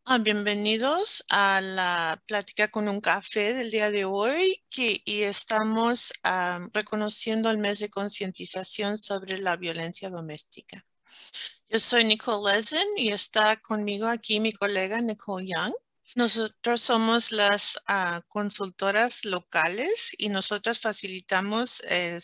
Bienvenidos a la plática con un café del día de hoy y estamos reconociendo el mes de concientización sobre la violencia doméstica. Yo soy Nicole Lezen y está conmigo aquí mi colega Nicole Young. Nosotros somos las consultoras locales y nosotras facilitamos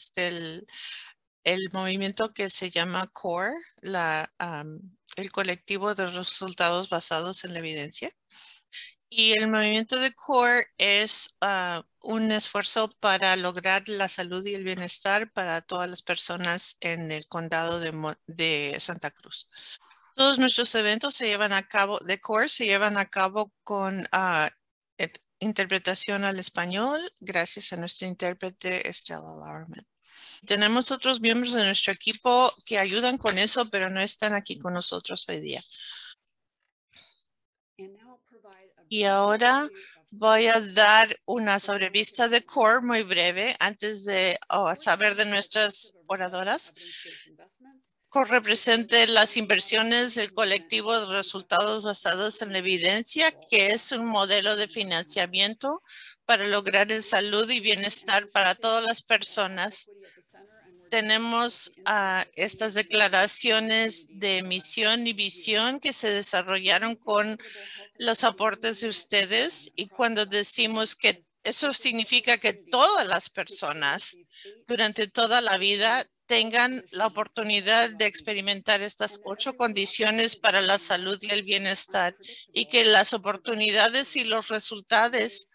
el movimiento que se llama CORE, el colectivo de resultados basados en la evidencia. Y el movimiento de CORE es un esfuerzo para lograr la salud y el bienestar para todas las personas en el condado de Santa Cruz. Todos nuestros eventos se llevan a cabo, de CORE se llevan a cabo con interpretación al español, gracias a nuestra intérprete Estela Lauerman. Tenemos otros miembros de nuestro equipo que ayudan con eso, pero no están aquí con nosotros hoy día. Y ahora voy a dar una sobrevista de CORE muy breve antes de saber de nuestras oradoras. CORE representa las inversiones del colectivo de resultados basados en la evidencia, que es un modelo de financiamiento para lograr el salud y bienestar para todas las personas. Tenemos estas declaraciones de misión y visión que se desarrollaron con los aportes de ustedes, y cuando decimos que eso significa que todas las personas durante toda la vida tengan la oportunidad de experimentar estas 8 condiciones para la salud y el bienestar, y que las oportunidades y los resultados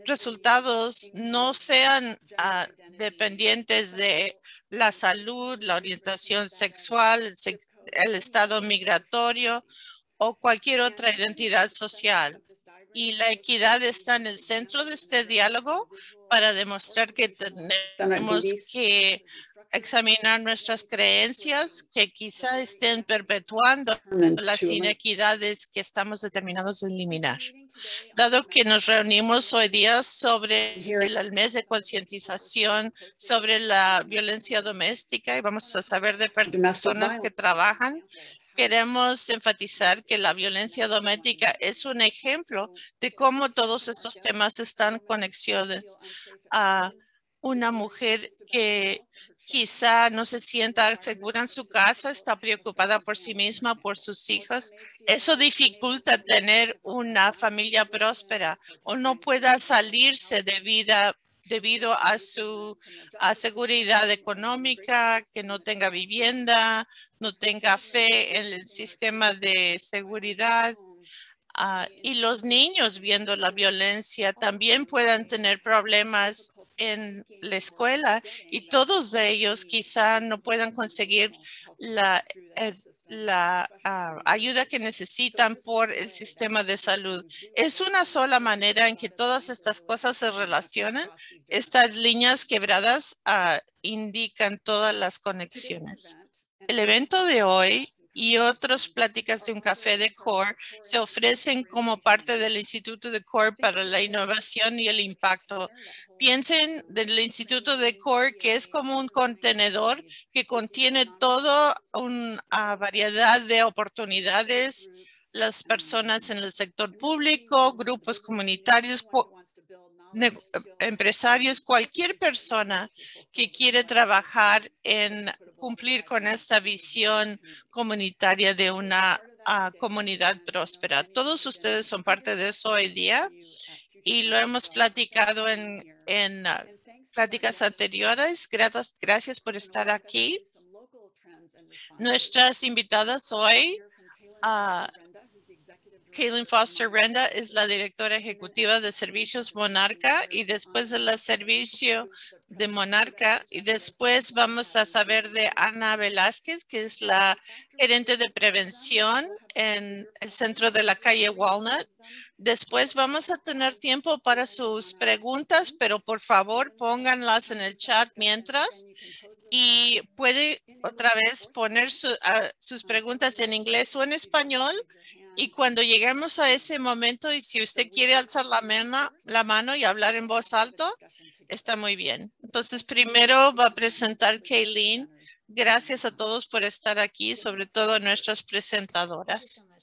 no sean dependientes de la salud, la orientación sexual, el estado migratorio o cualquier otra identidad social. Y la equidad está en el centro de este diálogo para demostrar que tenemos que examinar nuestras creencias que quizá estén perpetuando las inequidades que estamos determinados a eliminar. Dado que nos reunimos hoy día sobre el mes de concientización sobre la violencia doméstica y vamos a saber de personas que trabajan, queremos enfatizar que la violencia doméstica es un ejemplo de cómo todos estos temas están conexiones a una mujer que quizá no se sienta segura en su casa, está preocupada por sí misma, por sus hijos. Eso dificulta tener una familia próspera o no pueda salirse debido a su seguridad económica, que no tenga vivienda, no tenga fe en el sistema de seguridad. Y los niños viendo la violencia también puedan tener problemas en la escuela, y todos ellos quizá no puedan conseguir la ayuda que necesitan por el sistema de salud. Es una sola manera en que todas estas cosas se relacionan. Estas líneas quebradas indican todas las conexiones. El evento de hoy y otras pláticas de un café de CORE se ofrecen como parte del Instituto de CORE para la Innovación y el Impacto. Piensen del Instituto de CORE que es como un contenedor que contiene toda una variedad de oportunidades, las personas en el sector público, grupos comunitarios, empresarios, cualquier persona que quiere trabajar en cumplir con esta visión comunitaria de una comunidad próspera. Todos ustedes son parte de eso hoy día y lo hemos platicado en pláticas anteriores. Gracias por estar aquí. Nuestras invitadas hoy, Kaylin Foster Renda es la directora ejecutiva de Servicios Monarca, y después de la servicio de Monarca, y después vamos a saber de Ana Velázquez, que es la gerente de prevención en el centro de la calle Walnut. Después vamos a tener tiempo para sus preguntas, pero por favor pónganlas en el chat mientras. Y puede otra vez poner sus preguntas en inglés o en español. Y cuando lleguemos a ese momento, y si usted quiere alzar la mano y hablar en voz alta, está muy bien. Entonces, primero va a presentar Kaylin. Gracias a todos por estar aquí, sobre todo nuestras presentadoras.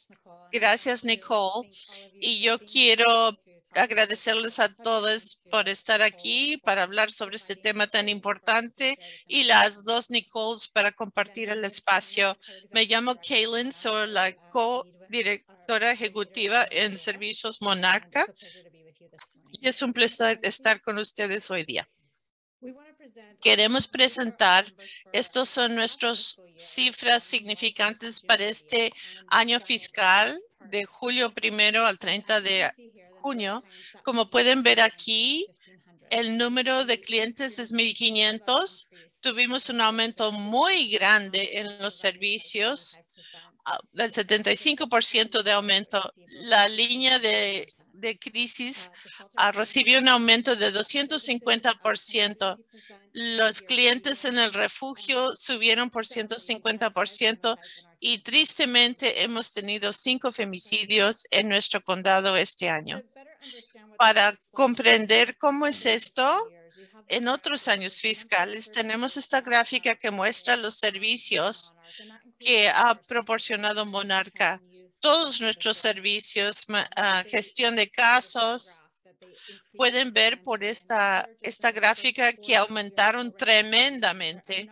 Gracias, Nicole. Y yo quiero agradecerles a todos por estar aquí para hablar sobre este tema tan importante y las dos Nicoles para compartir el espacio. Me llamo Kaylin, soy la co-directora ejecutiva en Servicios Monarca y es un placer estar con ustedes hoy día. Queremos presentar, estos son nuestras cifras significantes para este año fiscal de julio 1 al 30 de junio. Como pueden ver aquí, el número de clientes es 1,500. Tuvimos un aumento muy grande en los servicios, del 75% de aumento. La línea de crisis recibió un aumento de 250%. Los clientes en el refugio subieron por 150% y tristemente hemos tenido 5 femicidios en nuestro condado este año. Para comprender cómo es esto, en otros años fiscales tenemos esta gráfica que muestra los servicios que ha proporcionado Monarca. Todos nuestros servicios, gestión de casos, pueden ver por esta gráfica que aumentaron tremendamente.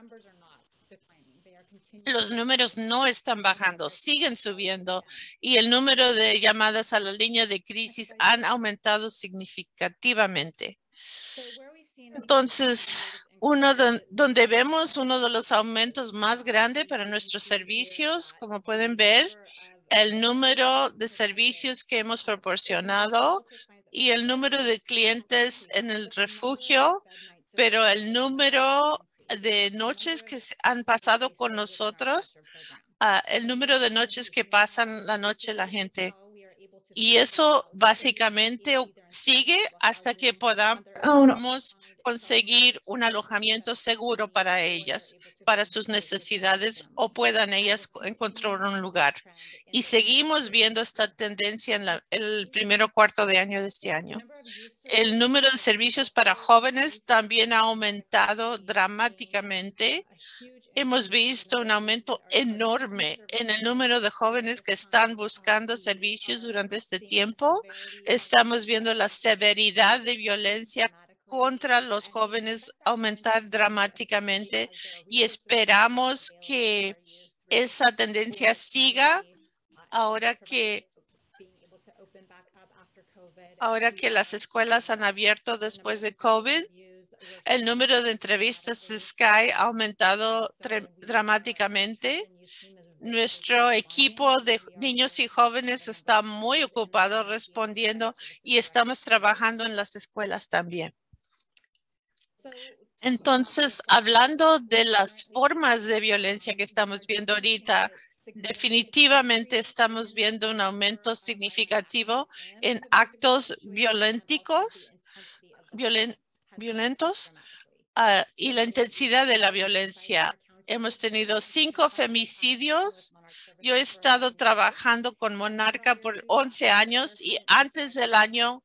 Los números no están bajando, siguen subiendo y el número de llamadas a la línea de crisis han aumentado significativamente. Entonces, donde vemos uno de los aumentos más grandes para nuestros servicios, como pueden ver, el número de servicios que hemos proporcionado y el número de clientes en el refugio, pero el número de noches que han pasado con nosotros, el número de noches que pasan la noche la gente. Y eso básicamente sigue hasta que podamos conseguir un alojamiento seguro para ellas, para sus necesidades, o puedan ellas encontrar un lugar. Y seguimos viendo esta tendencia en el primer cuarto de año de este año. El número de servicios para jóvenes también ha aumentado dramáticamente. Hemos visto un aumento enorme en el número de jóvenes que están buscando servicios durante este tiempo. Estamos viendo la severidad de violencia contra los jóvenes aumentar dramáticamente y esperamos que esa tendencia siga ahora que las escuelas han abierto después de COVID. El número de entrevistas de Sky ha aumentado dramáticamente. Nuestro equipo de niños y jóvenes está muy ocupado respondiendo y estamos trabajando en las escuelas también. Entonces, hablando de las formas de violencia que estamos viendo ahorita, definitivamente estamos viendo un aumento significativo en actos violentos y la intensidad de la violencia. Hemos tenido 5 femicidios. Yo he estado trabajando con Monarca por 11 años y antes del año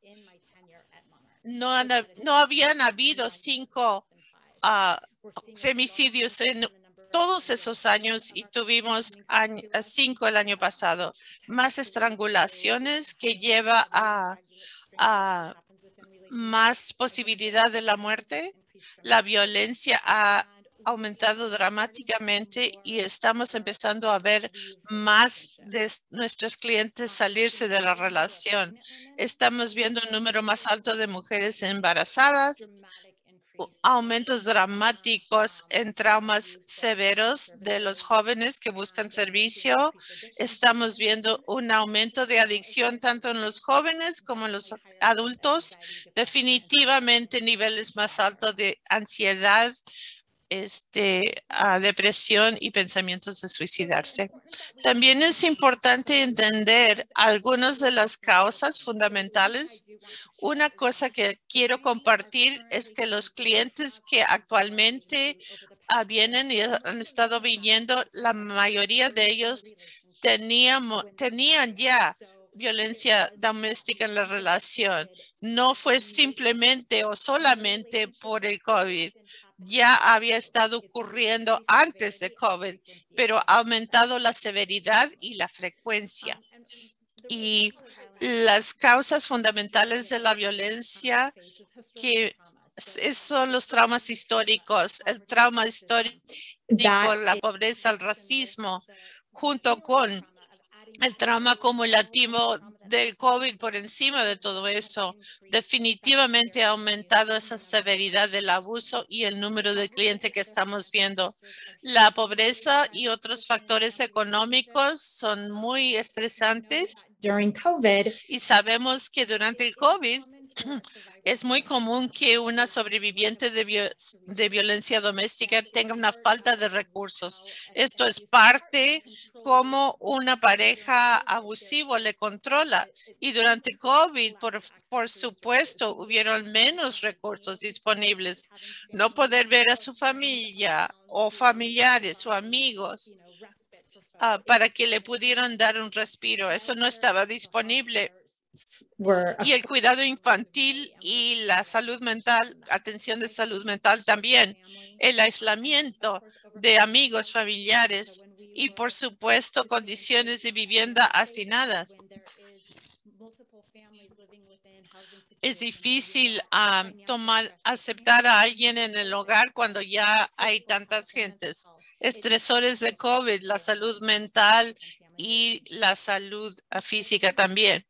no habían habido 5 femicidios en todos esos años y tuvimos 5 el año pasado. Más estrangulaciones que lleva a más posibilidad de la muerte. La violencia ha aumentado dramáticamente y estamos empezando a ver más de nuestros clientes salirse de la relación. Estamos viendo un número más alto de mujeres embarazadas, aumentos dramáticos en traumas severos de los jóvenes que buscan servicio. Estamos viendo un aumento de adicción tanto en los jóvenes como en los adultos. Definitivamente niveles más altos de ansiedad, depresión y pensamientos de suicidarse. También es importante entender algunas de las causas fundamentales. Una cosa que quiero compartir es que los clientes que actualmente vienen y han estado viniendo, la mayoría de ellos tenían ya violencia doméstica en la relación. No fue simplemente o solamente por el COVID. Ya había estado ocurriendo antes de COVID, pero ha aumentado la severidad y la frecuencia. y las causas fundamentales de la violencia, que son los traumas históricos, el trauma histórico, la pobreza, el racismo, junto con el trauma acumulativo del COVID por encima de todo eso, definitivamente ha aumentado esa severidad del abuso y el número de clientes que estamos viendo. La pobreza y otros factores económicos son muy estresantes. Y sabemos que durante el COVID es muy común que una sobreviviente de violencia doméstica tenga una falta de recursos. Esto es parte como una pareja abusiva le controla. Y durante COVID, por supuesto, hubieron menos recursos disponibles. No poder ver a su familia o familiares o amigos para que le pudieran dar un respiro. Eso no estaba disponible. Y el cuidado infantil y la salud mental, atención de salud mental también, el aislamiento de amigos, familiares y, por supuesto, condiciones de vivienda hacinadas. Es difícil aceptar a alguien en el hogar cuando ya hay tantas gentes. Estresores de COVID, la salud mental y la salud física también.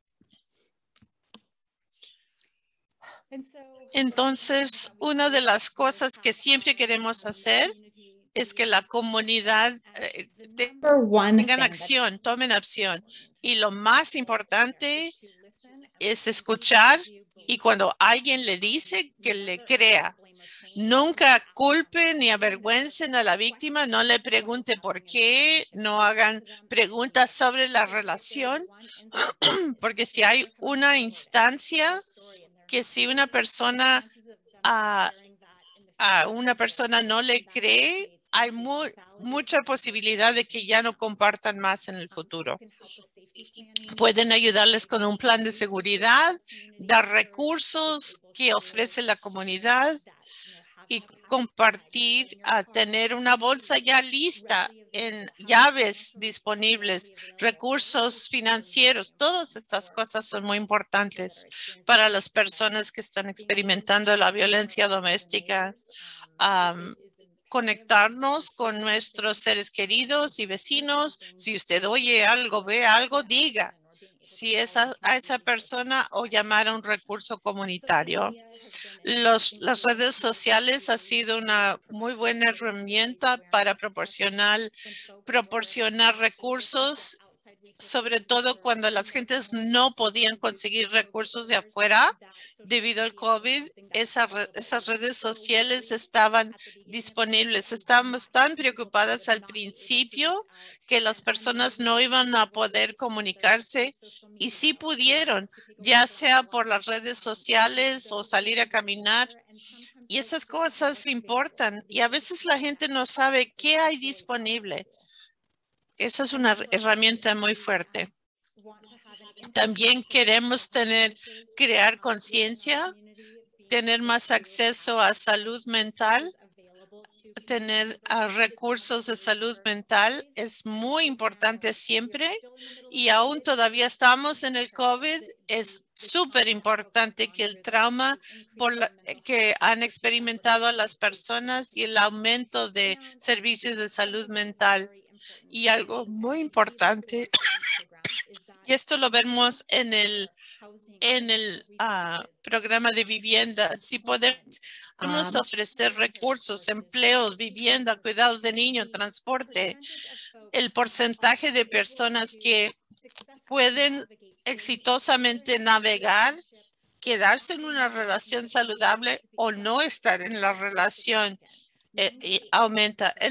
Entonces, una de las cosas que siempre queremos hacer es que la comunidad tengan acción, tomen acción. Y lo más importante es escuchar y cuando alguien le dice que le crea. Nunca culpen ni avergüencen a la víctima, no le pregunte por qué, no hagan preguntas sobre la relación, porque si hay una instancia que si una persona a una persona no le cree, hay mucha posibilidad de que ya no compartan más en el futuro. Pueden ayudarles con un plan de seguridad, dar recursos que ofrece la comunidad y compartir, tener una bolsa ya lista en llaves disponibles, recursos financieros. Todas estas cosas son muy importantes para las personas que están experimentando la violencia doméstica. Conectarnos con nuestros seres queridos y vecinos. Si usted oye algo, ve algo, diga si a esa persona o llamar a un recurso comunitario. Las redes sociales han sido una muy buena herramienta para proporcionar recursos, sobre todo cuando las gentes no podían conseguir recursos de afuera debido al COVID. Esas redes sociales estaban disponibles. Estábamos tan preocupadas al principio que las personas no iban a poder comunicarse y sí pudieron, ya sea por las redes sociales o salir a caminar. Y esas cosas importan y a veces la gente no sabe qué hay disponible. Esa es una herramienta muy fuerte. También queremos crear conciencia, tener más acceso a salud mental, tener recursos de salud mental es muy importante siempre y aún todavía estamos en el COVID. Es súper importante que el trauma que han experimentado las personas y el aumento de servicios de salud mental. Y algo muy importante, y esto lo vemos en el programa de vivienda, si podemos ofrecer recursos, empleos, vivienda, cuidados de niños, transporte, el porcentaje de personas que pueden exitosamente navegar, quedarse en una relación saludable o no estar en la relación aumenta. El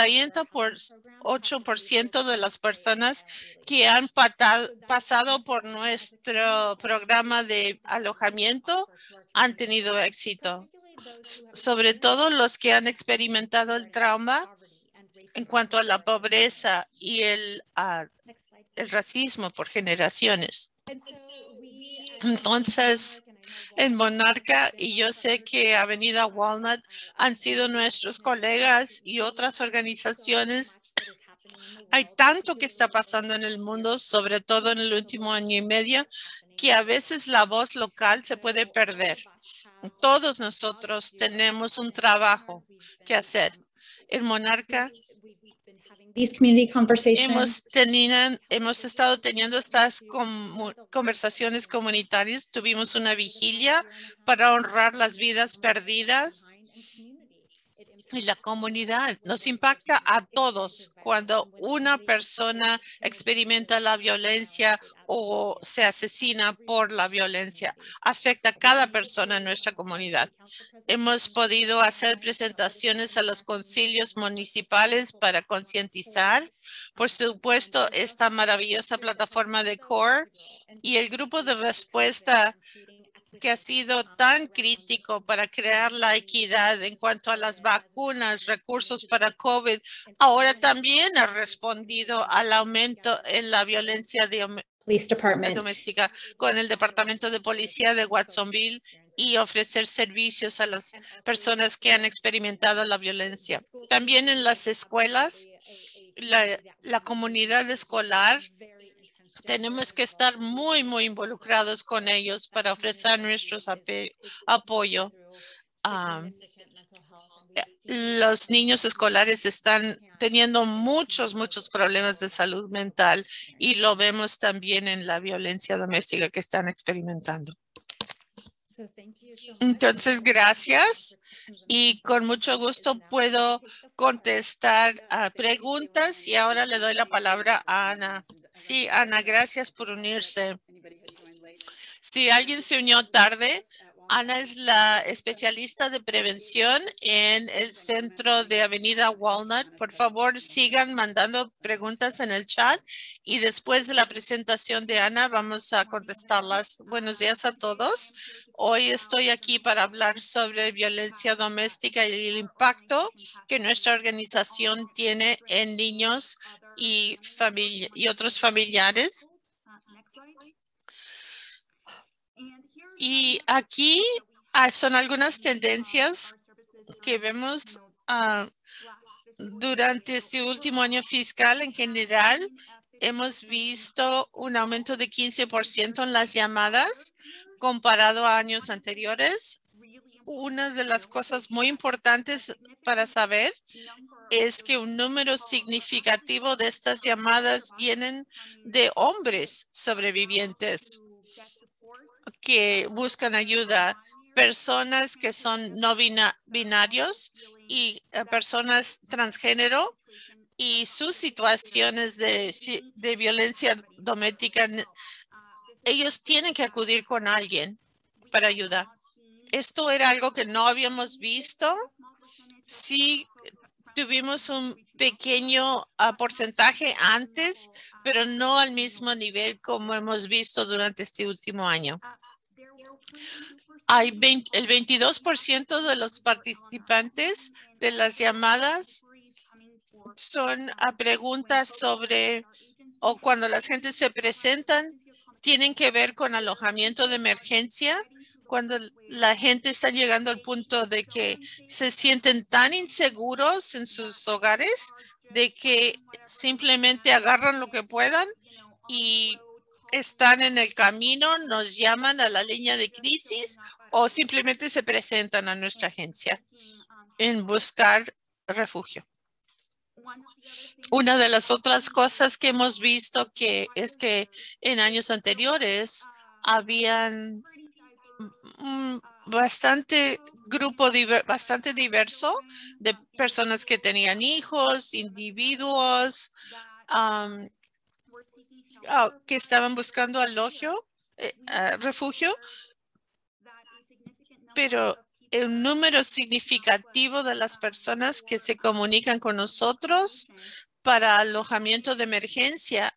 98% de las personas que han pasado por nuestro programa de alojamiento han tenido éxito. Sobre todo los que han experimentado el trauma en cuanto a la pobreza y el racismo por generaciones. Entonces, en Monarca, y yo sé que Avenida Walnut han sido nuestros colegas y otras organizaciones Hay tanto que está pasando en el mundo, sobre todo en el último año y medio, que a veces la voz local se puede perder. Todos nosotros tenemos un trabajo que hacer. En Monarca hemos estado teniendo estas conversaciones comunitarias. Tuvimos una vigilia para honrar las vidas perdidas. Y la comunidad nos impacta a todos cuando una persona experimenta la violencia o se asesina por la violencia. Afecta a cada persona en nuestra comunidad. Hemos podido hacer presentaciones a los concilios municipales para concientizar. Por supuesto, esta maravillosa plataforma de CORE y el grupo de respuesta que ha sido tan crítico para crear la equidad en cuanto a las vacunas, recursos para COVID, ahora también ha respondido al aumento en la violencia doméstica con el Departamento de Policía de Watsonville y ofrecer servicios a las personas que han experimentado la violencia. También en las escuelas, la comunidad escolar, tenemos que estar muy, muy involucrados con ellos para ofrecer nuestro apoyo. Los niños escolares están teniendo muchos problemas de salud mental y lo vemos también en la violencia doméstica que están experimentando. Entonces, gracias y con mucho gusto puedo contestar a preguntas y ahora le doy la palabra a Ana. Sí, Ana, gracias por unirse. Si alguien se unió tarde, Ana es la especialista de prevención en el centro de Avenida Walnut. Por favor, sigan mandando preguntas en el chat y después de la presentación de Ana vamos a contestarlas. Buenos días a todos. Hoy estoy aquí para hablar sobre violencia doméstica y el impacto que nuestra organización tiene en niños y otros familiares. Y aquí son algunas tendencias que vemos durante este último año fiscal. En general, hemos visto un aumento de 15% en las llamadas comparado a años anteriores. Una de las cosas muy importantes para saber es que un número significativo de estas llamadas vienen de hombres sobrevivientes que buscan ayuda, personas que son no binarios y personas transgénero y sus situaciones de violencia doméstica. Ellos tienen que acudir con alguien para ayuda. Esto era algo que no habíamos visto. Sí, tuvimos un pequeño porcentaje antes, pero no al mismo nivel como hemos visto durante este último año. El 22% de los participantes de las llamadas son a preguntas sobre o cuando las gentes se presentan, tienen que ver con alojamiento de emergencia, cuando la gente está llegando al punto de que se sienten tan inseguros en sus hogares de que simplemente agarran lo que puedan y están en el camino, nos llaman a la línea de crisis o simplemente se presentan a nuestra agencia en buscar refugio. Una de las otras cosas que hemos visto es que en años anteriores habían bastante diverso de personas que tenían hijos, individuos que estaban buscando refugio, pero el número significativo de las personas que se comunican con nosotros para alojamiento de emergencia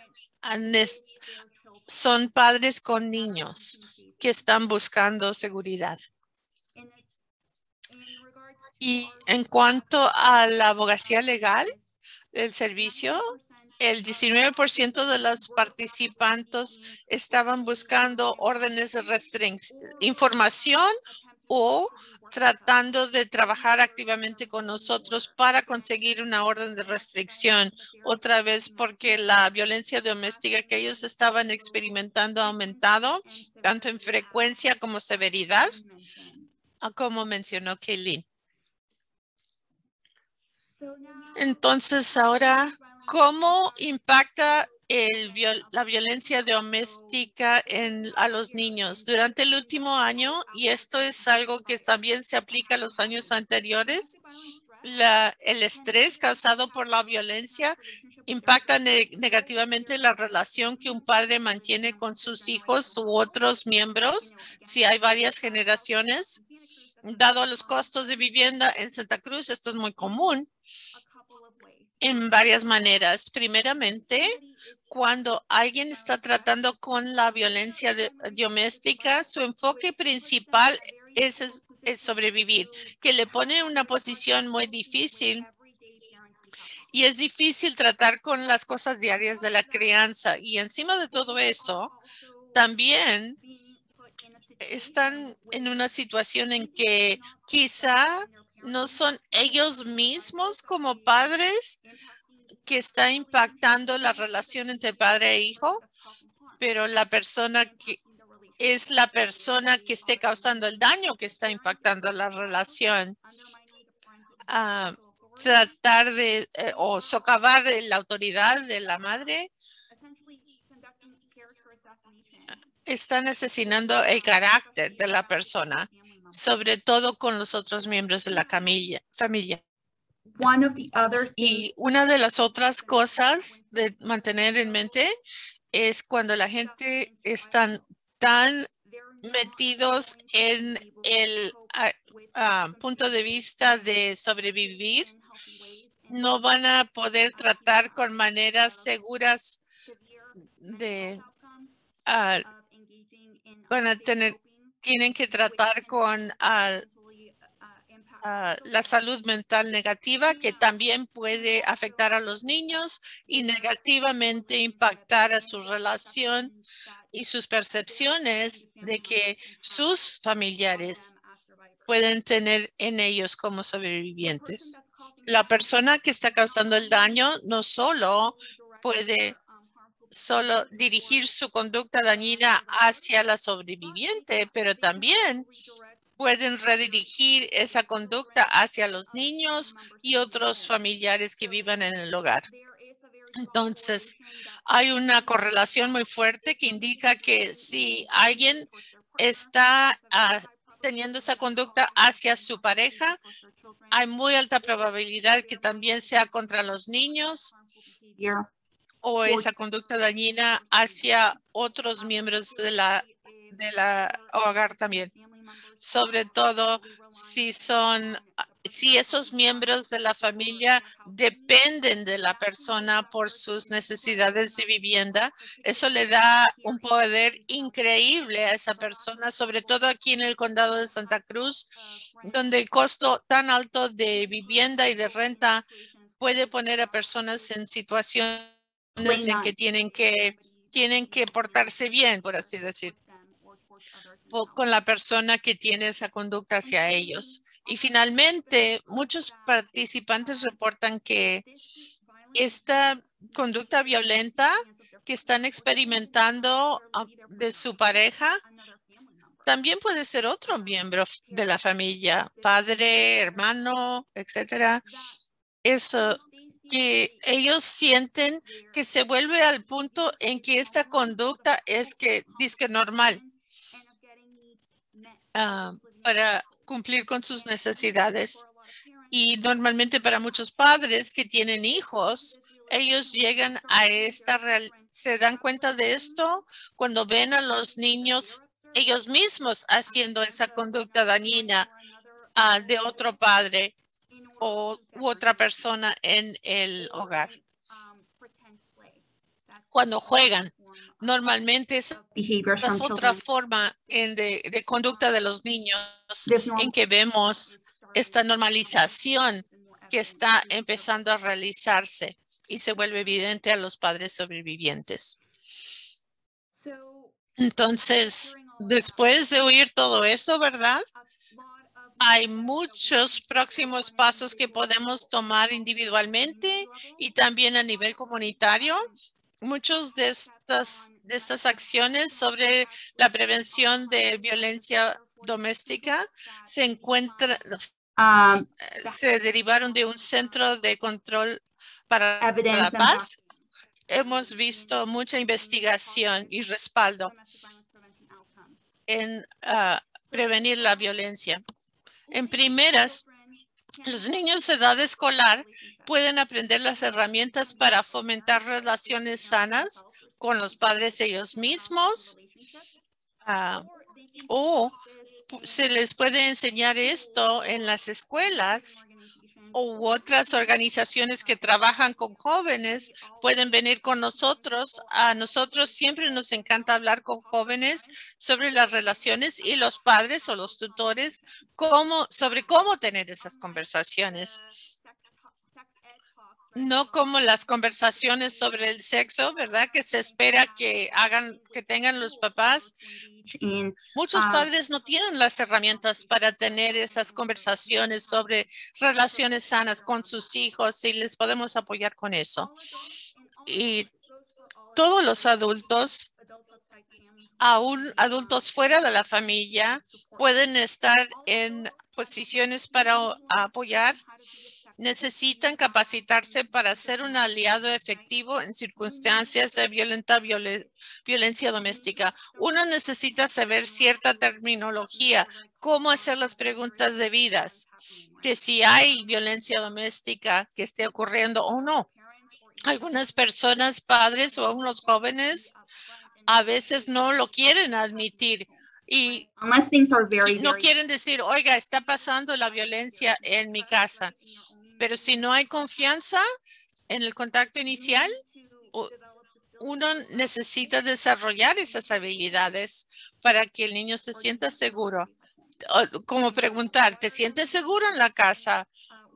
son padres con niños que están buscando seguridad. Y en cuanto a la abogacía legal, el servicio, el 19% de los participantes estaban buscando órdenes de restricción, información o tratando de trabajar activamente con nosotros para conseguir una orden de restricción. Otra vez porque la violencia doméstica que ellos estaban experimentando ha aumentado, tanto en frecuencia como severidad, como mencionó Kaylin. Entonces, ahora, ¿cómo impacta la violencia doméstica a los niños? Durante el último año, y esto es algo que también se aplica a los años anteriores, el estrés causado por la violencia impacta negativamente la relación que un padre mantiene con sus hijos u otros miembros, si hay varias generaciones. Dado los costos de vivienda en Santa Cruz, esto es muy común en varias maneras. Primeramente, cuando alguien está tratando con la violencia doméstica, su enfoque principal es sobrevivir, que le pone en una posición muy difícil. Y es difícil tratar con las cosas diarias de la crianza. Y encima de todo eso, también están en una situación en que quizá no son ellos mismos como padres que está impactando la relación entre padre e hijo, pero la persona que es la persona que esté causando el daño que está impactando la relación. Tratar de o socavar la autoridad de la madre están asesinando el carácter de la persona, sobre todo con los otros miembros de la familia. Y una de las otras cosas de mantener en mente es cuando la gente están tan metidos en el punto de vista de sobrevivir, no van a poder tratar con maneras seguras de tienen que tratar con la salud mental negativa, que también puede afectar a los niños y negativamente impactar a su relación y sus percepciones de que sus familiares pueden tener en ellos como sobrevivientes. La persona que está causando el daño no solo puede dirigir su conducta dañina hacia la sobreviviente, pero también pueden redirigir esa conducta hacia los niños y otros familiares que vivan en el hogar. Entonces, hay una correlación muy fuerte que indica que si alguien está teniendo esa conducta hacia su pareja, hay muy alta probabilidad que también sea contra los niños o esa conducta dañina hacia otros miembros de la hogar también. Sobre todo si esos miembros de la familia dependen de la persona por sus necesidades de vivienda, eso le da un poder increíble a esa persona, sobre todo aquí en el condado de Santa Cruz, donde el costo tan alto de vivienda y de renta puede poner a personas en situaciones en que tienen que portarse bien, por así decir, con la persona que tiene esa conducta hacia ellos. Y finalmente, muchos participantes reportan que esta conducta violenta que están experimentando de su pareja también puede ser otro miembro de la familia, padre, hermano, etcétera. Eso que ellos sienten que se vuelve al punto en que esta conducta es que dice normal para cumplir con sus necesidades. Y normalmente para muchos padres que tienen hijos, ellos llegan a se dan cuenta de esto cuando ven a los niños ellos mismos haciendo esa conducta dañina de otro padre u otra persona en el hogar. Cuando juegan, normalmente esa es otra forma de conducta de los niños en que vemos esta normalización que está empezando a realizarse y se vuelve evidente a los padres sobrevivientes. Entonces, después de oír todo eso, ¿verdad? Hay muchos próximos pasos que podemos tomar individualmente y también a nivel comunitario. Muchos de estas acciones sobre la prevención de violencia doméstica se encuentran, se derivaron de un centro de control para la evidence and paz. Hemos visto mucha investigación y respaldo en prevenir la violencia. En primeras, los niños de edad escolar pueden aprender las herramientas para fomentar relaciones sanas con los padres ellos mismos, o se les puede enseñar esto en las escuelas u otras organizaciones que trabajan con jóvenes pueden venir con nosotros. A nosotros siempre nos encanta hablar con jóvenes sobre las relaciones y los padres o los tutores sobre cómo tener esas conversaciones. No como las conversaciones sobre el sexo, ¿verdad? Que se espera que tengan los papás. Muchos padres no tienen las herramientas para tener esas conversaciones sobre relaciones sanas con sus hijos y les podemos apoyar con eso. Y todos los adultos, aún adultos fuera de la familia, pueden estar en posiciones para apoyar. Necesitan capacitarse para ser un aliado efectivo en circunstancias de violencia doméstica. Uno necesita saber cierta terminología, cómo hacer las preguntas debidas, que si hay violencia doméstica que esté ocurriendo o no. Algunas personas, padres o unos jóvenes, a veces no lo quieren admitir y no quieren decir, oiga, está pasando la violencia en mi casa. Pero si no hay confianza en el contacto inicial, uno necesita desarrollar esas habilidades para que el niño se sienta seguro. Como preguntar, ¿te sientes seguro en la casa?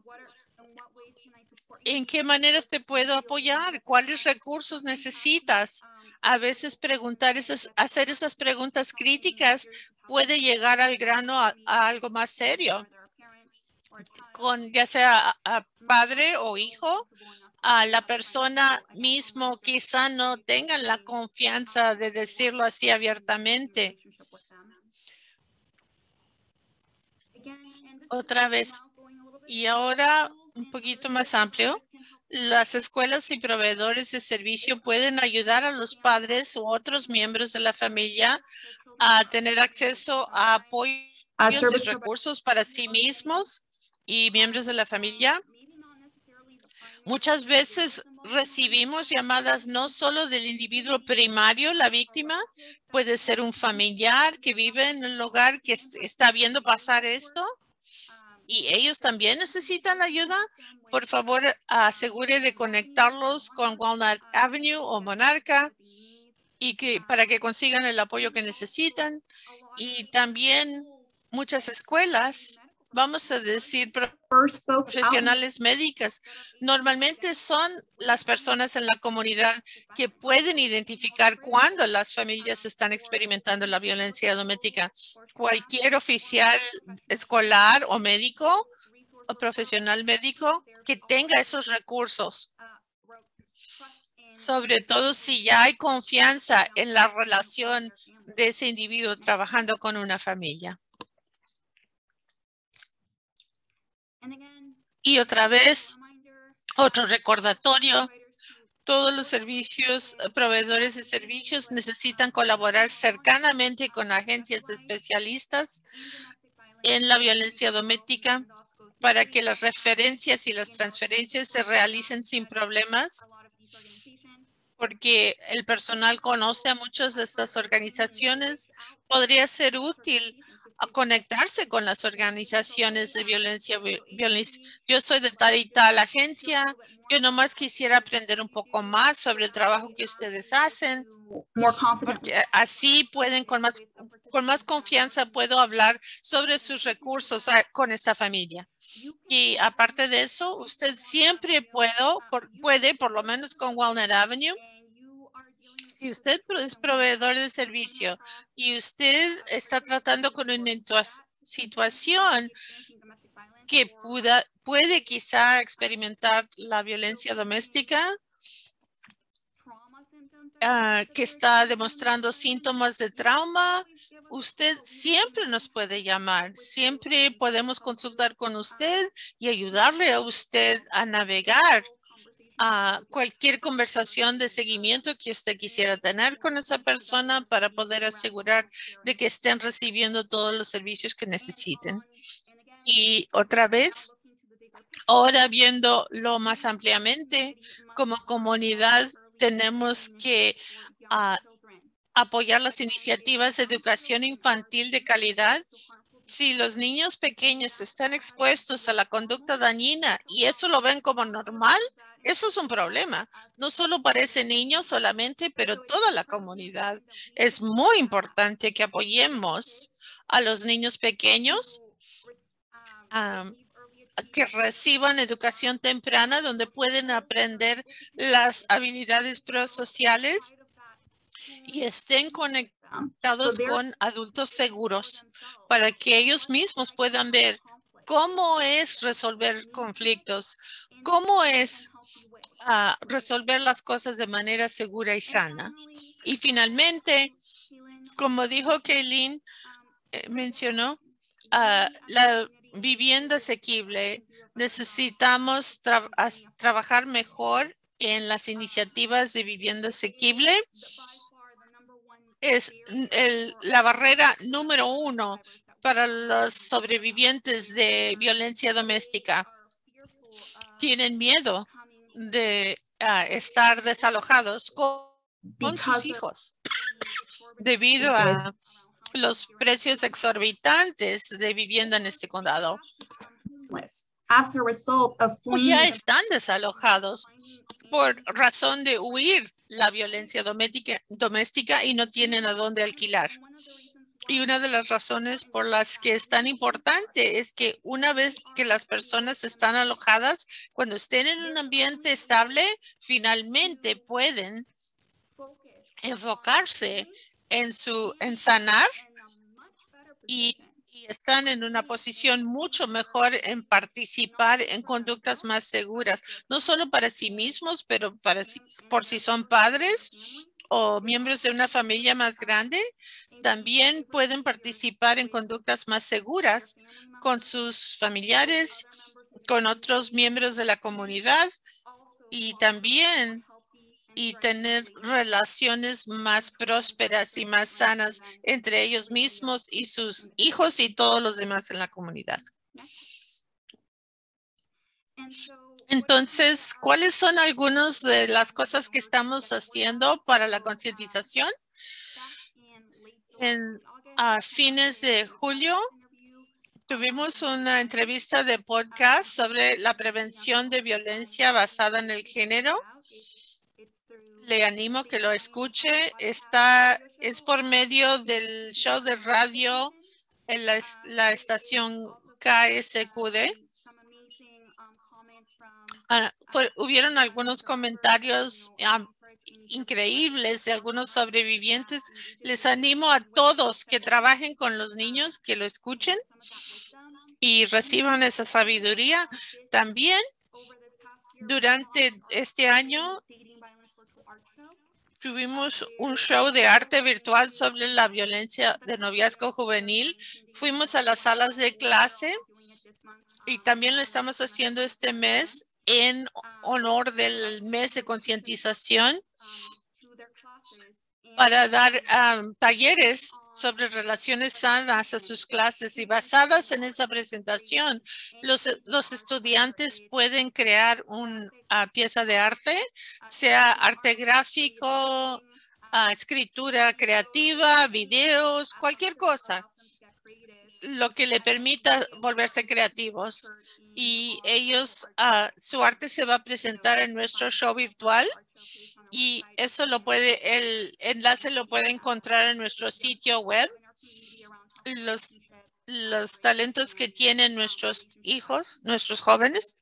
¿En qué maneras te puedo apoyar? ¿Cuáles recursos necesitas? A veces hacer esas preguntas críticas puede llegar al grano a algo más serio. Con ya sea a padre o hijo, a la persona mismo quizá no tengan la confianza de decirlo así abiertamente. Otra vez, y ahora un poquito más amplio, las escuelas y proveedores de servicio pueden ayudar a los padres u otros miembros de la familia a tener acceso a apoyos y recursos para sí mismos y miembros de la familia. Muchas veces recibimos llamadas no solo del individuo primario, la víctima, puede ser un familiar que vive en el hogar que está viendo pasar esto y ellos también necesitan ayuda. Por favor, asegure de conectarlos con Walnut Avenue o Monarca para que consigan el apoyo que necesitan. Y también muchas escuelas, vamos a decir, profesionales médicas, normalmente son las personas en la comunidad que pueden identificar cuando las familias están experimentando la violencia doméstica. Cualquier oficial escolar o médico o profesional médico que tenga esos recursos, sobre todo si ya hay confianza en la relación de ese individuo trabajando con una familia. Y otra vez, otro recordatorio, todos los proveedores de servicios necesitan colaborar cercanamente con agencias especialistas en la violencia doméstica para que las referencias y las transferencias se realicen sin problemas, porque el personal conoce a muchas de estas organizaciones. Podría ser útil a conectarse con las organizaciones de violencia. Yo soy de tal y tal agencia. Yo nomás quisiera aprender un poco más sobre el trabajo que ustedes hacen, porque así pueden con más confianza puedo hablar sobre sus recursos con esta familia. Y aparte de eso, usted siempre puede, por lo menos con Walnut Avenue, si usted es proveedor de servicio y usted está tratando con una situación que puede quizá experimentar la violencia doméstica, que está demostrando síntomas de trauma, usted siempre nos puede llamar. Siempre podemos consultar con usted y ayudarle a usted a navegar a cualquier conversación de seguimiento que usted quisiera tener con esa persona para poder asegurar de que estén recibiendo todos los servicios que necesiten. Y otra vez, ahora viéndolo más ampliamente, como comunidad tenemos que apoyar las iniciativas de educación infantil de calidad. Si los niños pequeños están expuestos a la conducta dañina y eso lo ven como normal, eso es un problema. No solo para ese niño solamente, pero toda la comunidad. Es muy importante que apoyemos a los niños pequeños que reciban educación temprana donde pueden aprender las habilidades prosociales y estén conectados con adultos seguros para que ellos mismos puedan ver cómo es resolver conflictos, cómo es resolver las cosas de manera segura y sana. Y finalmente, como dijo Kaylin, mencionó, la vivienda asequible. Necesitamos trabajar mejor en las iniciativas de vivienda asequible. Es la barrera número 1 para los sobrevivientes de violencia doméstica. Tienen miedo de estar desalojados con sus hijos debido a los precios exorbitantes de vivienda en este condado. Ya están desalojados por razón de huir la violencia doméstica y no tienen a dónde alquilar. Y una de las razones por las que es tan importante es que una vez que las personas están alojadas, cuando estén en un ambiente estable, finalmente pueden enfocarse en sanar y están en una posición mucho mejor en participar en conductas más seguras, no solo para sí mismos, pero por si son padres o miembros de una familia más grande, también pueden participar en conductas más seguras con sus familiares, con otros miembros de la comunidad y también tener relaciones más prósperas y más sanas entre ellos mismos y sus hijos y todos los demás en la comunidad. Entonces, ¿cuáles son algunas de las cosas que estamos haciendo para la concientización? A fines de julio, tuvimos una entrevista de podcast sobre la prevención de violencia basada en el género. Le animo que lo escuche. Es por medio del show de radio en la estación KSQD. Hubieron algunos comentarios increíbles de algunos sobrevivientes. Les animo a todos que trabajen con los niños, que lo escuchen y reciban esa sabiduría. También durante este año tuvimos un show de arte virtual sobre la violencia de noviazgo juvenil. Fuimos a las salas de clase y también lo estamos haciendo este mes en honor del mes de concientización para dar talleres sobre relaciones sanas a sus clases y basadas en esa presentación, los estudiantes pueden crear una pieza de arte, sea arte gráfico, escritura creativa, videos, cualquier cosa, lo que le permita volverse creativos. Y ellos, su arte se va a presentar en nuestro show virtual. Y eso el enlace lo puede encontrar en nuestro sitio web. Los talentos que tienen nuestros hijos, nuestros jóvenes.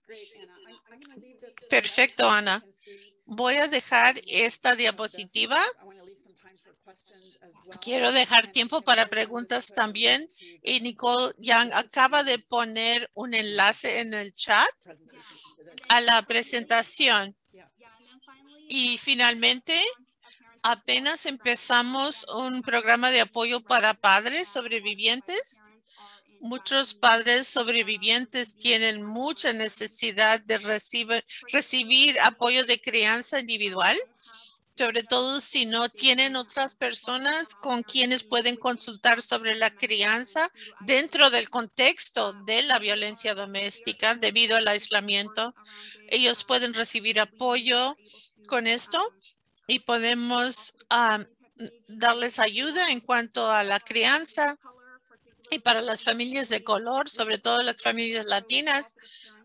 Perfecto, Ana. Voy a dejar esta diapositiva Quiero dejar tiempo para preguntas también. Y Nicole Young acaba de poner un enlace en el chat a la presentación. Y finalmente, apenas empezamos un programa de apoyo para padres sobrevivientes. Muchos padres sobrevivientes tienen mucha necesidad de recibir apoyo de crianza individual, sobre todo si no tienen otras personas con quienes pueden consultar sobre la crianza dentro del contexto de la violencia doméstica debido al aislamiento. Ellos pueden recibir apoyo con esto y podemos darles ayuda en cuanto a la crianza. Y para las familias de color, sobre todo las familias latinas,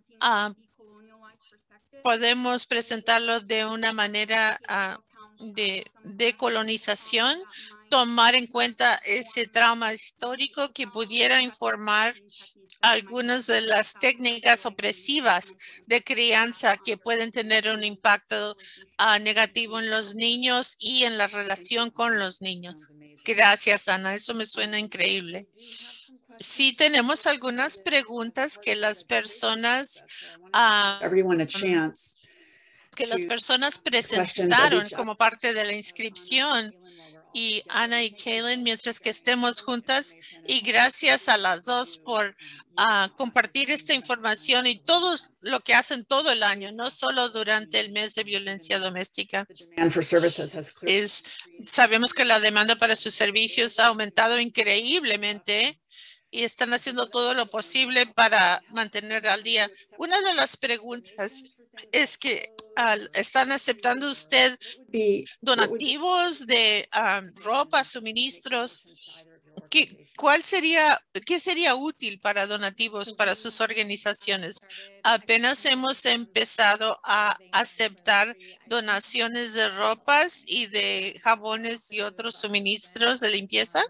podemos presentarlo de una manera de decolonización, tomar en cuenta ese trauma histórico que pudiera informar algunas de las técnicas opresivas de crianza que pueden tener un impacto negativo en los niños y en la relación con los niños. Gracias, Ana. Eso me suena increíble. Sí, tenemos algunas preguntas que las personas presentaron como parte de la inscripción. Y Ana y Kaylin, mientras que estemos juntas, y gracias a las dos por compartir esta información y todo lo que hacen todo el año, no solo durante el mes de violencia doméstica. Sabemos que la demanda para sus servicios ha aumentado increíblemente y están haciendo todo lo posible para mantener al día. Una de las preguntas es que ¿están aceptando usted donativos de ropa, suministros? ¿Qué sería útil para donativos para sus organizaciones? Apenas hemos empezado a aceptar donaciones de ropas y de jabones y otros suministros de limpieza.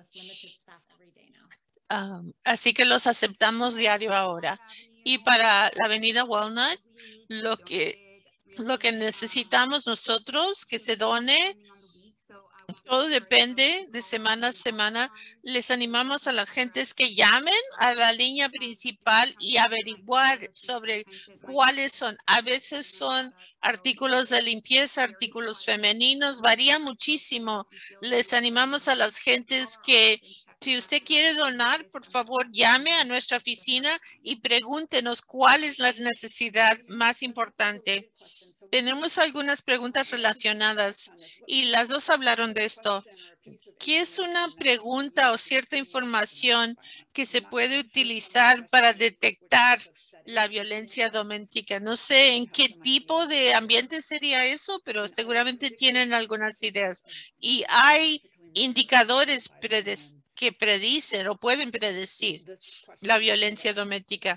Así que los aceptamos diario ahora. Y para la avenida Walnut, lo que necesitamos nosotros que se done, todo depende de semana a semana. Les animamos a las gentes que llamen a la línea principal y averiguar sobre cuáles son. A veces son artículos de limpieza, artículos femeninos, varía muchísimo. Les animamos a las gentes que si usted quiere donar, por favor, llame a nuestra oficina y pregúntenos cuál es la necesidad más importante. Tenemos algunas preguntas relacionadas y las dos hablaron de esto. ¿Qué es una pregunta o cierta información que se puede utilizar para detectar la violencia doméstica? No sé en qué tipo de ambiente sería eso, pero seguramente tienen algunas ideas. Y hay indicadores que predicen o pueden predecir la violencia doméstica.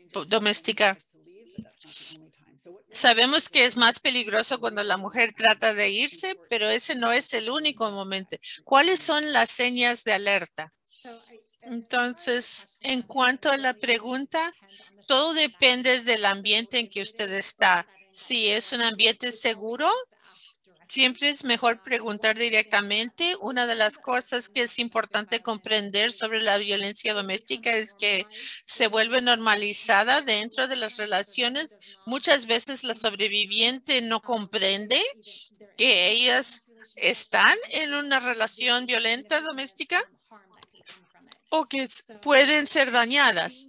Sabemos que es más peligroso cuando la mujer trata de irse, pero ese no es el único momento. ¿Cuáles son las señas de alerta? Entonces, en cuanto a la pregunta, todo depende del ambiente en que usted está. Si es un ambiente seguro, siempre es mejor preguntar directamente. Una de las cosas que es importante comprender sobre la violencia doméstica es que se vuelve normalizada dentro de las relaciones. Muchas veces la sobreviviente no comprende que ellas están en una relación violenta doméstica o que pueden ser dañadas.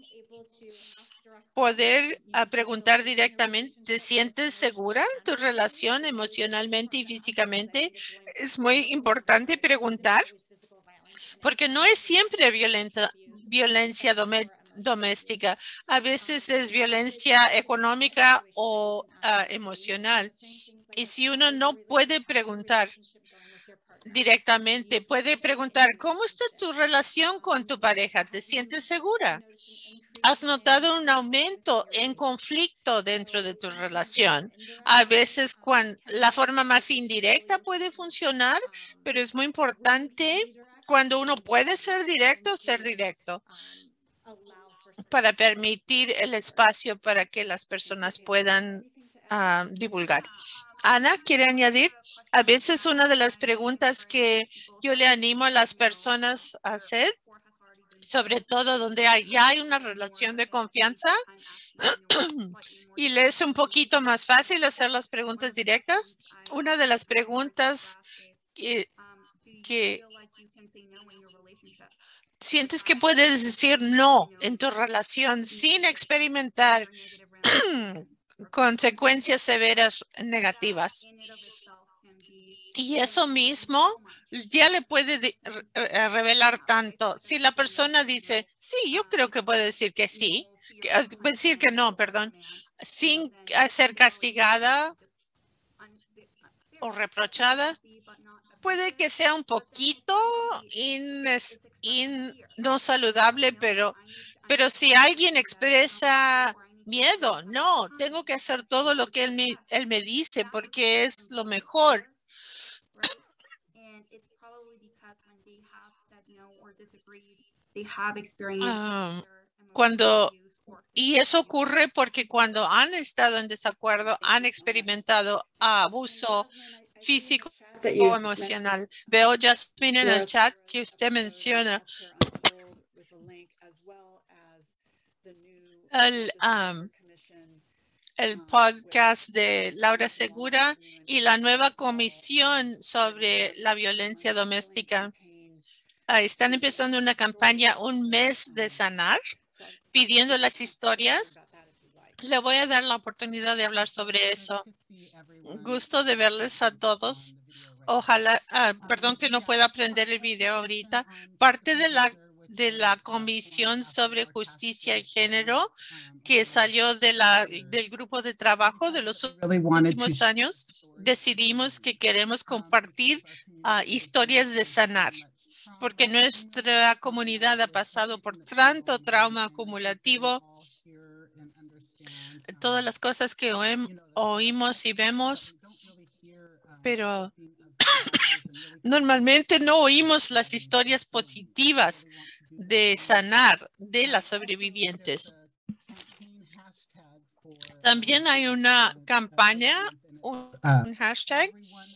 Poder preguntar directamente, ¿te sientes segura en tu relación emocionalmente y físicamente? Es muy importante preguntar porque no es siempre violencia doméstica. A veces es violencia económica o emocional. Y si uno no puede preguntar directamente, puede preguntar, ¿cómo está tu relación con tu pareja? ¿Te sientes segura? ¿Has notado un aumento en conflicto dentro de tu relación? A veces la forma más indirecta puede funcionar, pero es muy importante cuando uno puede ser directo para permitir el espacio para que las personas puedan divulgar. Ana, ¿quiere añadir? A veces una de las preguntas que yo le animo a las personas a hacer, sobre todo donde ya hay una relación de confianza, y le es un poquito más fácil hacer las preguntas directas. Una de las preguntas que sientes que puedes decir no en tu relación sin experimentar consecuencias severas negativas. Y eso mismo ya le puede revelar tanto. Si la persona dice, sí, yo creo que puede decir que sí, decir que no, perdón, sin ser castigada o reprochada, puede que sea un poquito no saludable, pero si alguien expresa miedo, no, tengo que hacer todo lo que él me dice porque es lo mejor. Y eso ocurre porque cuando han estado en desacuerdo, han experimentado abuso físico o emocional. Veo, Jasmine, en el chat que usted menciona el podcast de Laura Segura y la nueva comisión sobre la violencia doméstica. Están empezando una campaña, un mes de sanar, pidiendo las historias. Le voy a dar la oportunidad de hablar sobre eso. Gusto de verles a todos. Ojalá, perdón que no pueda aprender el video ahorita. Parte de la Comisión sobre Justicia y Género que salió del grupo de trabajo de los últimos años, decidimos que queremos compartir historias de sanar, porque nuestra comunidad ha pasado por tanto trauma acumulativo, todas las cosas que oímos y vemos, pero normalmente no oímos las historias positivas de sanar de las sobrevivientes. También hay una campaña, un hashtag.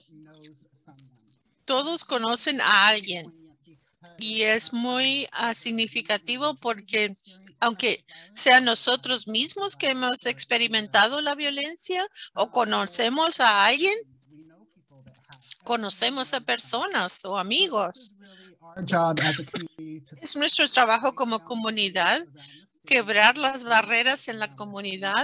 Todos conocen a alguien y es muy significativo porque aunque sean nosotros mismos que hemos experimentado la violencia o conocemos a alguien, conocemos a personas o amigos. Es nuestro trabajo como comunidad quebrar las barreras en la comunidad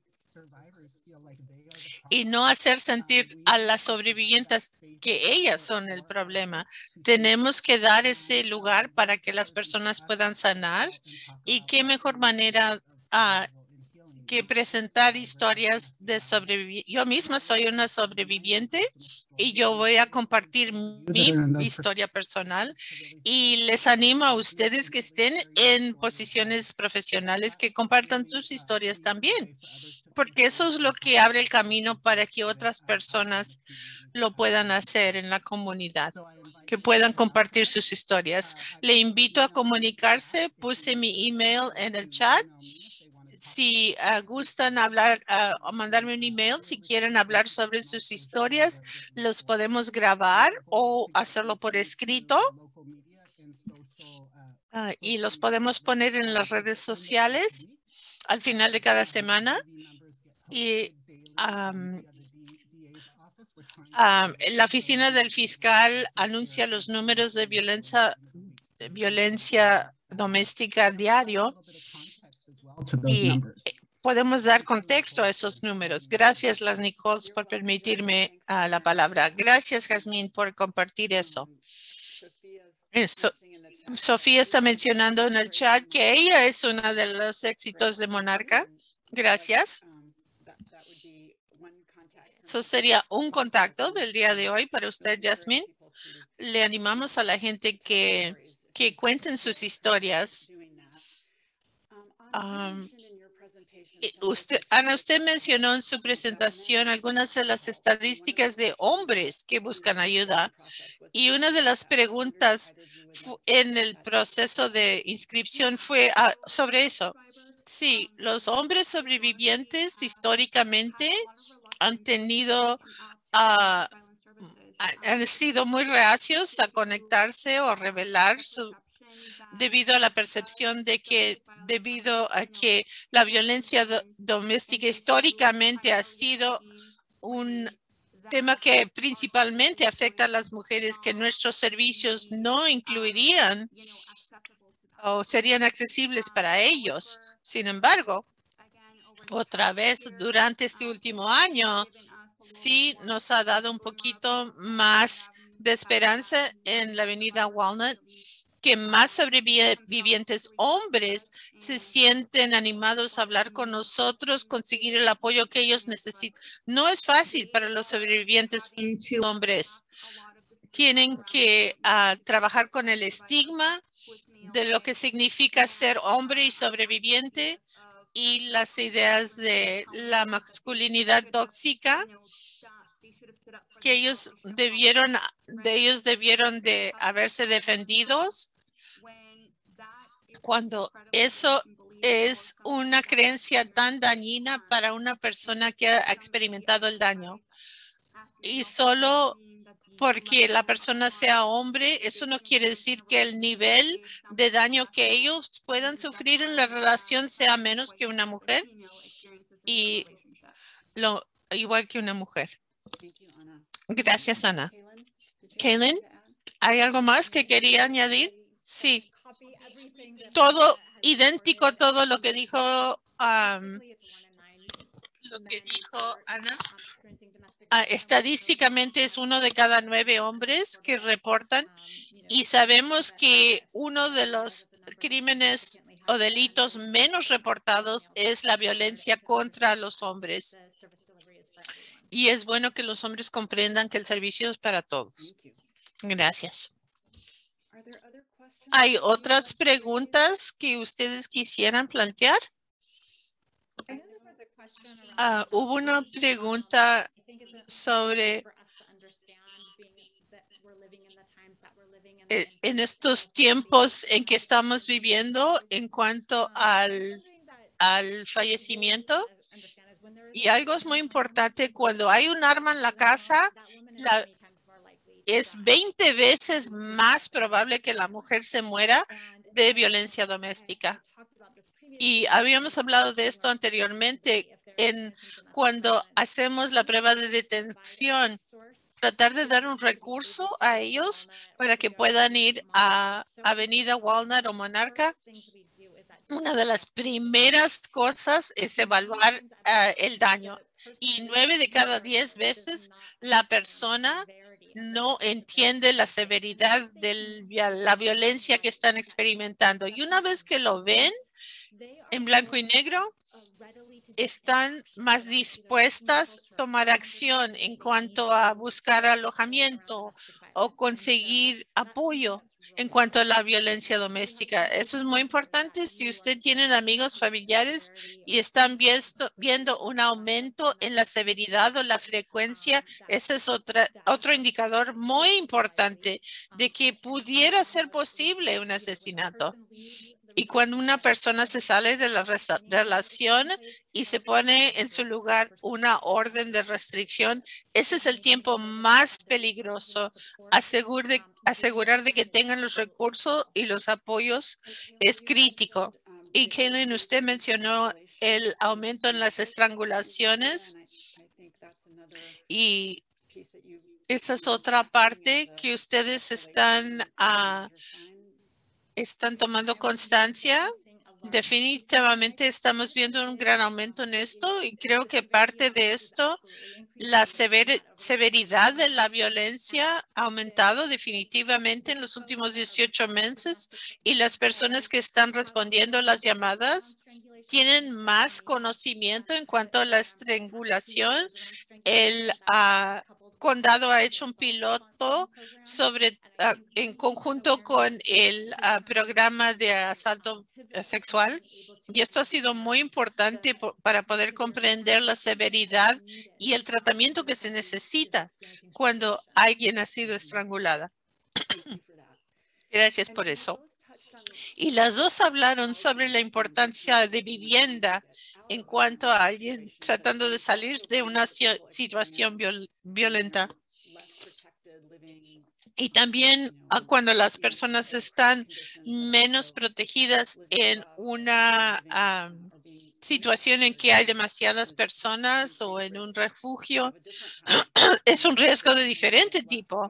y no hacer sentir a las sobrevivientes que ellas son el problema. Tenemos que dar ese lugar para que las personas puedan sanar y qué mejor manera que presentar historias de sobrevivientes. Yo misma soy una sobreviviente y yo voy a compartir mi historia personal y les animo a ustedes que estén en posiciones profesionales que compartan sus historias también, porque eso es lo que abre el camino para que otras personas lo puedan hacer en la comunidad, que puedan compartir sus historias. Le invito a comunicarse, puse mi email en el chat. Si gustan hablar o mandarme un email, si quieren hablar sobre sus historias, los podemos grabar o hacerlo por escrito. Y los podemos poner en las redes sociales al final de cada semana. Y la oficina del fiscal anuncia los números de violencia doméstica diario y podemos dar contexto a esos números. Gracias, las Nichols, por permitirme la palabra. Gracias, Jazmín, por compartir eso. Sofía está mencionando en el chat que ella es una de los éxitos de Monarca. Gracias. Eso sería un contacto del día de hoy para usted, Jasmine. Le animamos a la gente que cuenten sus historias. Ana, usted mencionó en su presentación algunas de las estadísticas de hombres que buscan ayuda. Y una de las preguntas en el proceso de inscripción fue sobre eso. Sí, los hombres sobrevivientes históricamente han tenido, ah, han sido muy reacios a conectarse o revelar debido a la percepción de que debido a que la violencia doméstica históricamente ha sido un tema que principalmente afecta a las mujeres, que nuestros servicios no incluirían o serían accesibles para ellos. Sin embargo, otra vez durante este último año, sí nos ha dado un poquito más de esperanza en la avenida Walnut, que más sobrevivientes hombres se sienten animados a hablar con nosotros, conseguir el apoyo que ellos necesitan. No es fácil para los sobrevivientes hombres. Tienen que trabajar con el estigma de lo que significa ser hombre y sobreviviente y las ideas de la masculinidad tóxica que ellos debieron de haberse defendidos cuando eso es una creencia tan dañina para una persona que ha experimentado el daño. Y solo porque la persona sea hombre, eso no quiere decir que el nivel de daño que ellos puedan sufrir en la relación sea menos que una mujer y igual que una mujer. Gracias, Ana. Kaylin, ¿hay algo más que quería añadir? Sí. Todo idéntico, todo lo que dijo Ana. Estadísticamente es 1 de cada 9 hombres que reportan y sabemos que uno de los crímenes o delitos menos reportados es la violencia contra los hombres. Y es bueno que los hombres comprendan que el servicio es para todos. Gracias. ¿Hay otras preguntas que ustedes quisieran plantear? Hubo una pregunta sobre en estos tiempos en que estamos viviendo en cuanto al fallecimiento. Y algo es muy importante, cuando hay un arma en la casa, es 20 veces más probable que la mujer se muera de violencia doméstica. Y habíamos hablado de esto anteriormente cuando hacemos la prueba de detención, tratar de dar un recurso a ellos para que puedan ir a Avenida Walnut o Monarca. Una de las primeras cosas es evaluar el daño. Y 9 de cada 10 veces la persona no entiende la severidad de la violencia que están experimentando. Y una vez que lo ven en blanco y negro, están más dispuestas a tomar acción en cuanto a buscar alojamiento o conseguir apoyo en cuanto a la violencia doméstica. Eso es muy importante. Si usted tiene amigos familiares y están viendo un aumento en la severidad o la frecuencia, ese es otro indicador muy importante de que pudiera ser posible un asesinato. Y cuando una persona se sale de la relación y se pone en su lugar una orden de restricción, ese es el tiempo más peligroso. Asegurar de que tengan los recursos y los apoyos es crítico. Y Kaylin, usted mencionó el aumento en las estrangulaciones y esa es otra parte que ustedes están tomando constancia. Definitivamente estamos viendo un gran aumento en esto y creo que parte de esto, la severidad de la violencia ha aumentado definitivamente en los últimos 18 meses y las personas que están respondiendo las llamadas tienen más conocimiento en cuanto a la estrangulación. El condado ha hecho un piloto en conjunto con el programa de asalto sexual y esto ha sido muy importante para poder comprender la severidad y el tratamiento que se necesita cuando alguien ha sido estrangulada. Gracias por eso. Y las dos hablaron sobre la importancia de vivienda en cuanto a alguien tratando de salir de una situación violenta. Y también cuando las personas están menos protegidas en una situación en que hay demasiadas personas o en un refugio, es un riesgo de diferente tipo.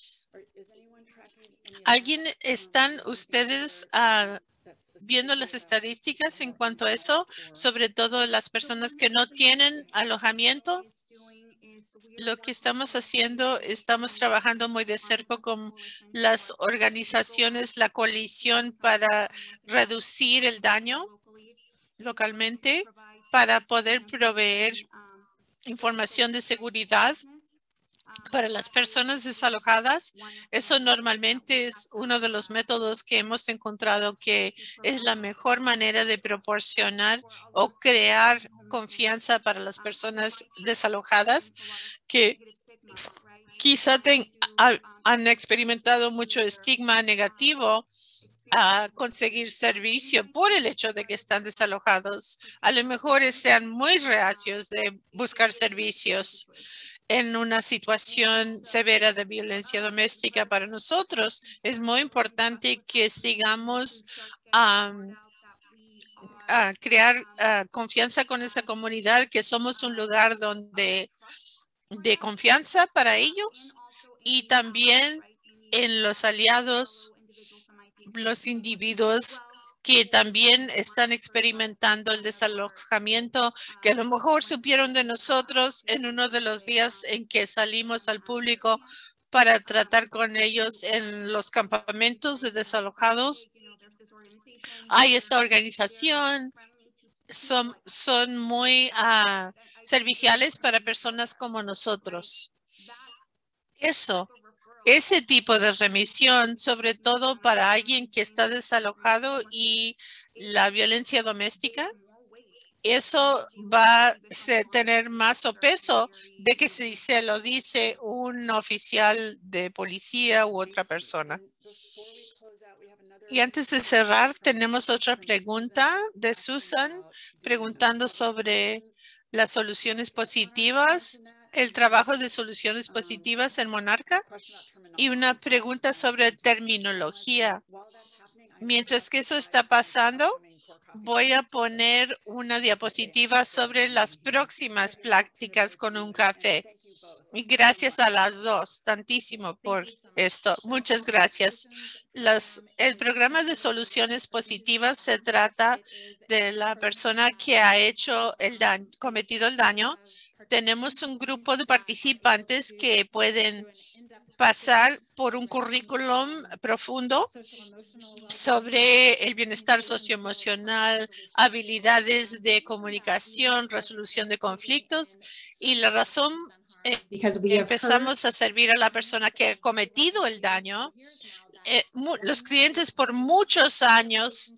¿Están ustedes viendo las estadísticas en cuanto a eso, sobre todo las personas que no tienen alojamiento? Lo que estamos haciendo, estamos trabajando muy de cerca con las organizaciones, la coalición para reducir el daño localmente, para poder proveer información de seguridad para las personas desalojadas. Eso normalmente es uno de los métodos que hemos encontrado que es la mejor manera de proporcionar o crear confianza para las personas desalojadas que quizá han experimentado mucho estigma negativo a conseguir servicio por el hecho de que están desalojados. A lo mejor sean muy reacios de buscar servicios en una situación severa de violencia doméstica. Para nosotros es muy importante que sigamos a crear confianza con esa comunidad, que somos un lugar de confianza para ellos y también en los aliados, los individuos que también están experimentando el desalojamiento, que a lo mejor supieron de nosotros en uno de los días en que salimos al público para tratar con ellos en los campamentos de desalojados. Hay esta organización, son muy serviciales para personas como nosotros. Ese tipo de remisión, sobre todo para alguien que está desalojado y la violencia doméstica, eso va a tener más peso de que si se lo dice un oficial de policía u otra persona. Y antes de cerrar, tenemos otra pregunta de Susan, preguntando sobre las soluciones positivas, el trabajo de soluciones positivas en Monarca, y una pregunta sobre terminología. Mientras que eso está pasando, voy a poner una diapositiva sobre las próximas prácticas con un café. Y gracias a las dos, tantísimo por esto. Muchas gracias. El programa de soluciones positivas se trata de la persona que ha hecho cometido el daño. Tenemos un grupo de participantes que pueden pasar por un currículum profundo sobre el bienestar socioemocional, habilidades de comunicación, resolución de conflictos, y la razón empezamos a servir a la persona que ha cometido el daño. Los clientes por muchos años,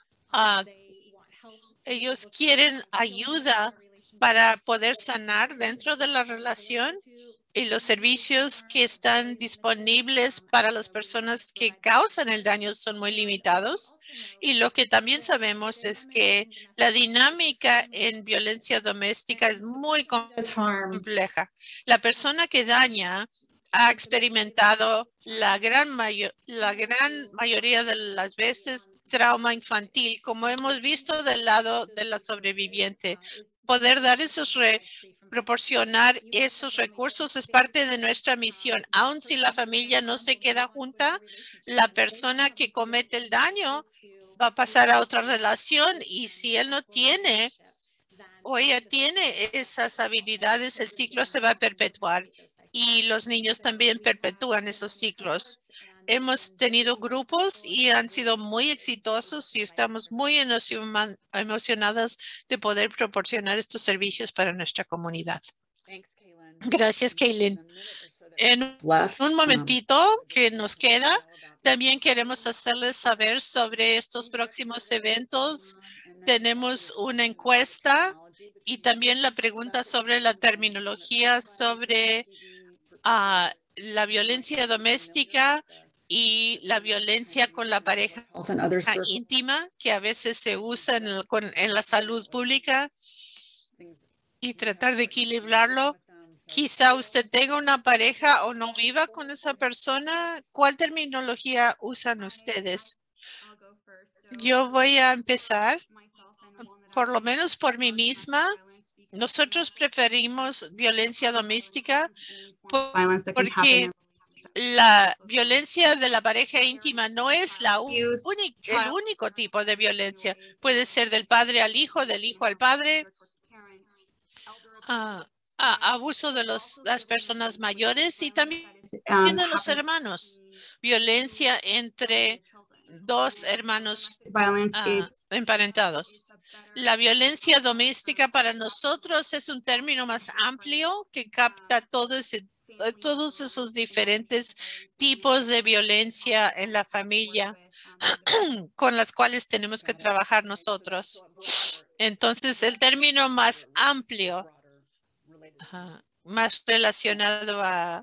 ellos quieren ayuda para poder sanar dentro de la relación, y los servicios que están disponibles para las personas que causan el daño son muy limitados. Y lo que también sabemos es que la dinámica en violencia doméstica es muy compleja. La persona que daña ha experimentado la gran mayoría de las veces trauma infantil, como hemos visto del lado de la sobreviviente. Poder dar proporcionar esos recursos es parte de nuestra misión. Aun si la familia no se queda junta, la persona que comete el daño va a pasar a otra relación, y si él no tiene o ella tiene esas habilidades, el ciclo se va a perpetuar, y los niños también perpetúan esos ciclos. Hemos tenido grupos y han sido muy exitosos, y estamos muy emocionadas de poder proporcionar estos servicios para nuestra comunidad. Gracias, Kaylin. En un momentito que nos queda, también queremos hacerles saber sobre estos próximos eventos. Tenemos una encuesta y también la pregunta sobre la terminología sobre la violencia doméstica y la violencia con la pareja íntima que a veces se usa en la salud pública y tratar de equilibrarlo. Quizá usted tenga una pareja o no viva con esa persona. ¿Cuál terminología usan ustedes? Yo voy a empezar, por lo menos por mí misma. Nosotros preferimos violencia doméstica porque la violencia de la pareja íntima no es el único tipo de violencia. Puede ser del padre al hijo, del hijo al padre, abuso de las personas mayores y también de los hermanos, violencia entre dos hermanos emparentados. La violencia doméstica para nosotros es un término más amplio que capta todos esos diferentes tipos de violencia en la familia con las cuales tenemos que trabajar nosotros. Entonces, el término más amplio, más relacionado a...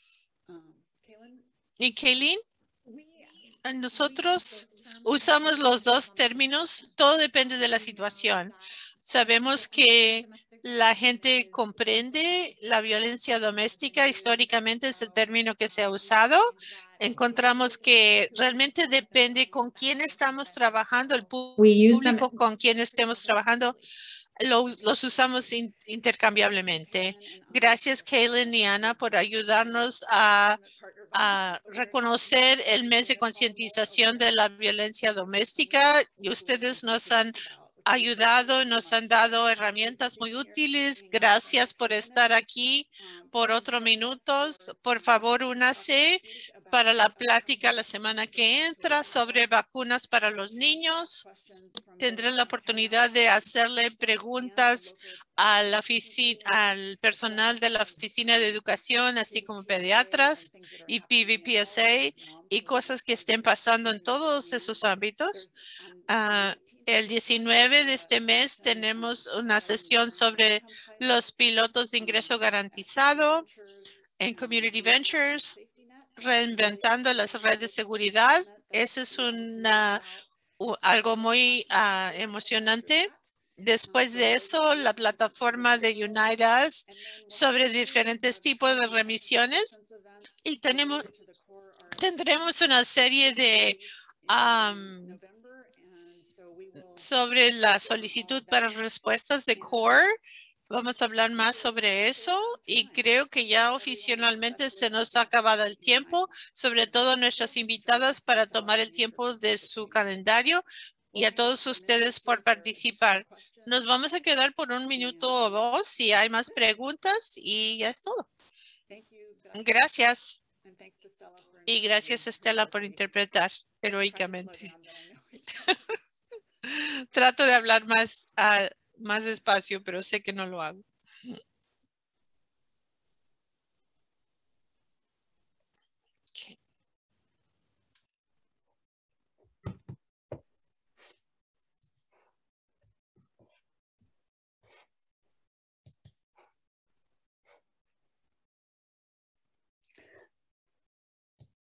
¿Y Kaylin? Nosotros usamos los dos términos, todo depende de la situación. Sabemos que la gente comprende la violencia doméstica, históricamente es el término que se ha usado. Encontramos que realmente depende con quién estamos trabajando, el público con quien estemos trabajando. Los usamos intercambiablemente. Gracias, Kaylin y Ana, por ayudarnos a reconocer el mes de concientización de la violencia doméstica. Y ustedes nos han ayudado, nos han dado herramientas muy útiles. Gracias por estar aquí por otros minutos. Por favor, únase para la plática la semana que entra sobre vacunas para los niños. Tendré la oportunidad de hacerle preguntas al personal de la Oficina de Educación, así como pediatras y PVPSA y cosas que estén pasando en todos esos ámbitos. El 19 de este mes tenemos una sesión sobre los pilotos de ingreso garantizado en Community Ventures, reinventando las redes de seguridad. Ese es algo muy emocionante. Después de eso, la plataforma de Unite Us sobre diferentes tipos de remisiones y tendremos una serie de sobre la solicitud para respuestas de CORE. Vamos a hablar más sobre eso y creo que ya oficialmente se nos ha acabado el tiempo, sobre todo nuestras invitadas para tomar el tiempo de su calendario y a todos ustedes por participar. Nos vamos a quedar por un minuto o dos si hay más preguntas y ya es todo. Gracias. Y gracias, Estela, por interpretar heroicamente. Trato de hablar más despacio, pero sé que no lo hago.